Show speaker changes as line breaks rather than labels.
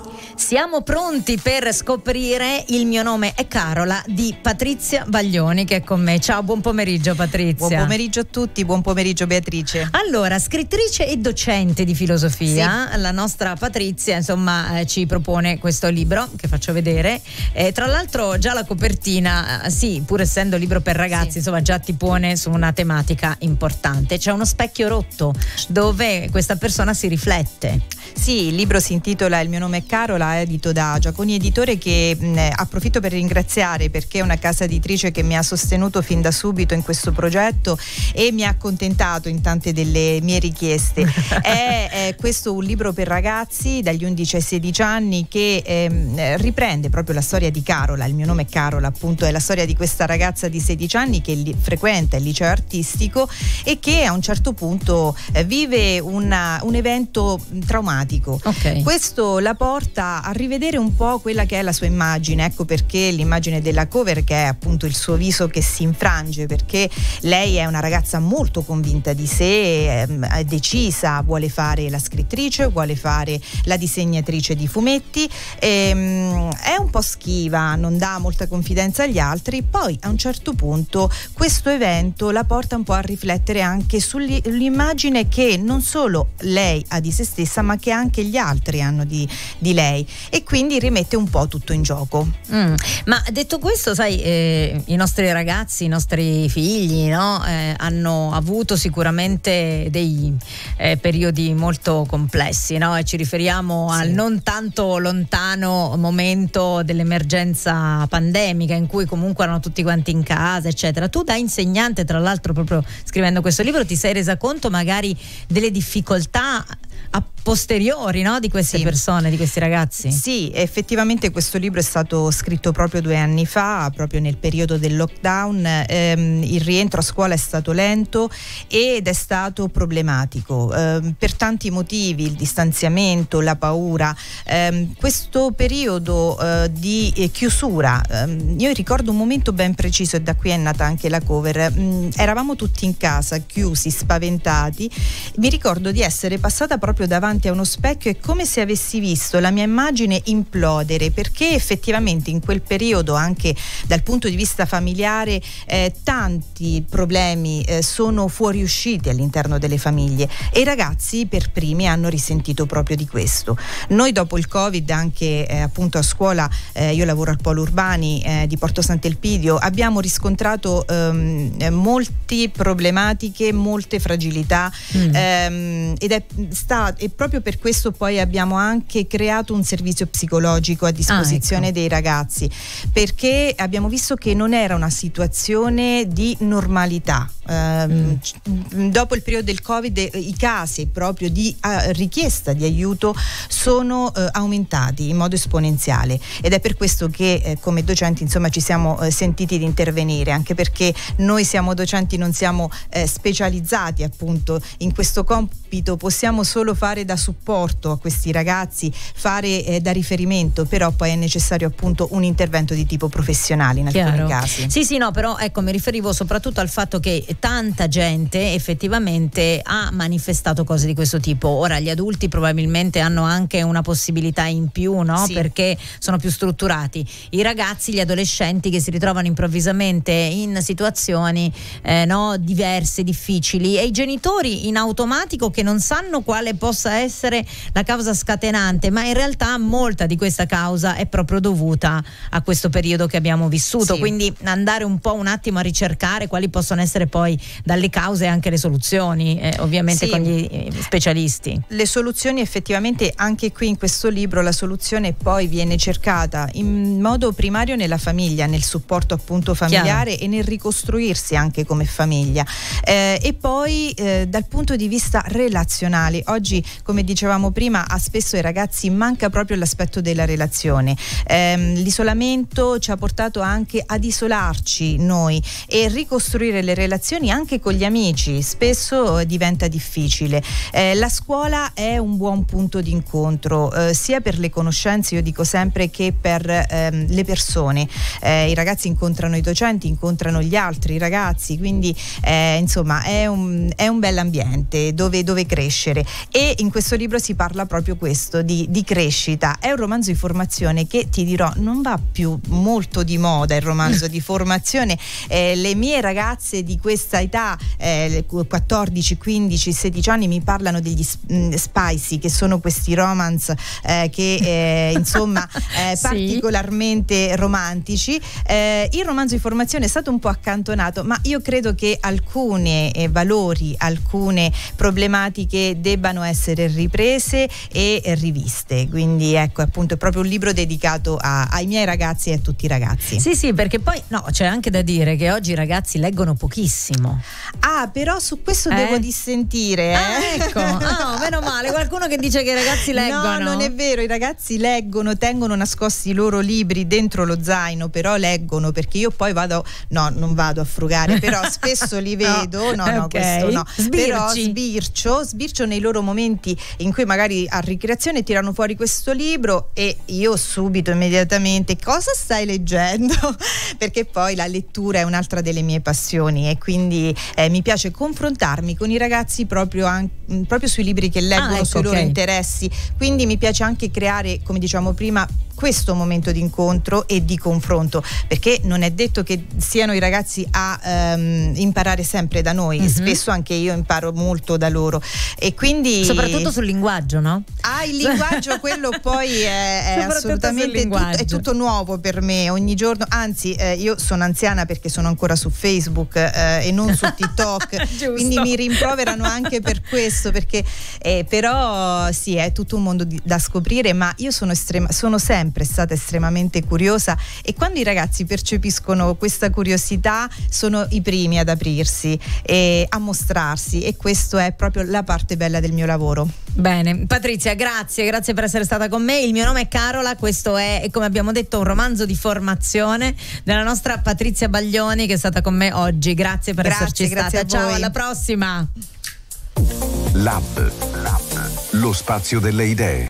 Siamo pronti per scoprire Il mio nome è Carola di Patrizia Baglioni, che è con me. Ciao, buon pomeriggio Patrizia.
Buon pomeriggio a tutti, buon pomeriggio Beatrice.
Allora, scrittrice e docente di filosofia, sì. La nostra Patrizia insomma ci propone questo libro che faccio vedere. Tra l'altro già la copertina, sì, pur essendo libro per ragazzi, sì, insomma già ti pone su una tematica importante. C'è uno specchio rotto dove questa persona si riflette.
Sì, il libro si intitola Il mio nome è Carola, edito da Giaconi Editore, che approfitto per ringraziare perché è una casa editrice che mi ha sostenuto fin da subito in questo progetto e mi ha accontentato in tante delle mie richieste. È questo un libro per ragazzi dagli 11 ai 16 anni che riprende proprio la storia di Carola. Il mio nome è Carola, appunto, è la storia di questa ragazza di 16 anni che frequenta il liceo artistico e che a un certo punto vive un evento traumatico.
Okay.
Questo la porta a rivedere un po' quella che è la sua immagine, ecco perché l'immagine della cover, che è appunto il suo viso che si infrange, perché lei è una ragazza molto convinta di sé, è decisa, vuole fare la scrittrice, vuole fare la disegnatrice di fumetti, è un po' schiva, non dà molta confidenza agli altri. Poi a un certo punto questo evento la porta un po' a riflettere anche sull'immagine che non solo lei ha di se stessa, ma che anche gli altri hanno di lei, e quindi rimette un po' tutto in gioco.
Ma detto questo, sai, i nostri ragazzi, i nostri figli, no? Hanno avuto sicuramente dei periodi molto complessi, no? E ci riferiamo al non tanto lontano momento dell'emergenza pandemica, in cui comunque erano tutti quanti in casa, eccetera. Tu da insegnante, tra l'altro, proprio scrivendo questo libro, ti sei resa conto magari delle difficoltà a posteriori, no, di queste persone, di questi ragazzi?
Sì, effettivamente questo libro è stato scritto proprio 2 anni fa, proprio nel periodo del lockdown. Il rientro a scuola è stato lento ed è stato problematico per tanti motivi: il distanziamento, la paura, questo periodo di chiusura. Io ricordo un momento ben preciso, e da qui è nata anche la cover. Eravamo tutti in casa, chiusi, spaventati. Mi ricordo di essere passata proprio davanti a uno specchio, è come se avessi visto la mia immagine implodere, perché effettivamente in quel periodo, anche dal punto di vista familiare, tanti problemi sono fuoriusciti all'interno delle famiglie, e i ragazzi per primi hanno risentito proprio di questo. Noi dopo il Covid, anche appunto a scuola, io lavoro al Polo Urbani di Porto Sant'Elpidio, abbiamo riscontrato molte problematiche, molte fragilità, e proprio per questo poi abbiamo anche creato un servizio psicologico a disposizione dei ragazzi, perché abbiamo visto che non era una situazione di normalità. Dopo il periodo del Covid i casi proprio di richiesta di aiuto sono aumentati in modo esponenziale, ed è per questo che come docenti insomma ci siamo sentiti di intervenire, anche perché noi siamo docenti, non siamo specializzati appunto in questo compito, possiamo solo fare da supporto a questi ragazzi, fare da riferimento, però poi è necessario appunto un intervento di tipo professionale in alcuni casi.
Sì, no, però ecco, mi riferivo soprattutto al fatto che tanta gente effettivamente ha manifestato cose di questo tipo. Ora gli adulti probabilmente hanno anche una possibilità in più, no?
Sì.
Perché sono più strutturati. I ragazzi, gli adolescenti che si ritrovano improvvisamente in situazioni diverse, difficili, e i genitori in automatico che non sanno quale possa essere la causa scatenante, ma in realtà molta di questa causa è proprio dovuta a questo periodo che abbiamo vissuto. Quindi andare un attimo a ricercare quali possono essere poi dalle cause anche le soluzioni, ovviamente con gli specialisti.
Le soluzioni effettivamente anche qui in questo libro, la soluzione poi viene cercata in modo primario nella famiglia, nel supporto appunto familiare e nel ricostruirsi anche come famiglia, e poi dal punto di vista relazionale. Oggi, come dicevamo prima, a spesso ai ragazzi manca proprio l'aspetto della relazione. L'isolamento ci ha portato anche ad isolarci noi, e ricostruire le relazioni anche con gli amici spesso diventa difficile. La scuola è un buon punto di incontro sia per le conoscenze, io dico sempre, che per le persone. I ragazzi incontrano i docenti, incontrano gli altri ragazzi, quindi insomma è un bel ambiente dove crescere, e e in questo libro si parla proprio questo di crescita. È un romanzo di formazione che, ti dirò, non va più molto di moda il romanzo di formazione. Le mie ragazze di questa età, 14, 15, 16 anni, mi parlano degli spicy, che sono questi romance che insomma particolarmente romantici. Il romanzo di formazione è stato un po' accantonato, ma io credo che alcune valori, alcune problematiche debbano essere riprese e riviste, quindi ecco, appunto, è proprio un libro dedicato ai miei ragazzi e a tutti i ragazzi.
Sì, perché poi c'è anche da dire che oggi i ragazzi leggono pochissimo.
Però su questo devo dissentire.
Ecco, meno male, qualcuno che dice che i ragazzi leggono.
No, non è vero, i ragazzi leggono, tengono nascosti i loro libri dentro lo zaino, però leggono, perché io poi non vado a frugare, però spesso li vedo, questo no. Però sbircio nei loro momenti in cui magari a ricreazione tirano fuori questo libro e io subito, immediatamente, cosa stai leggendo? Perché poi la lettura è un'altra delle mie passioni e quindi mi piace confrontarmi con i ragazzi proprio sui libri che leggono, sui loro interessi, quindi mi piace anche creare, come diciamo prima, questo momento di incontro e di confronto, perché non è detto che siano i ragazzi a imparare sempre da noi, spesso anche io imparo molto da loro, e quindi
soprattutto sul linguaggio, no?
Il linguaggio, quello poi è assolutamente è tutto nuovo per me ogni giorno, anzi io sono anziana perché sono ancora su Facebook e non su TikTok quindi mi rimproverano anche per questo, perché però sì, è tutto un mondo da scoprire, ma io sono sempre stata estremamente curiosa, e quando i ragazzi percepiscono questa curiosità sono i primi ad aprirsi e a mostrarsi, e questo è proprio la parte bella del mio lavoro.
Bene, Patrizia, grazie per essere stata con me. Il mio nome è Carola, questo è, come abbiamo detto, un romanzo di formazione della nostra Patrizia Baglioni, che è stata con me oggi. Grazie per esserci stata. Ciao, alla prossima.
Lab, lo spazio delle idee.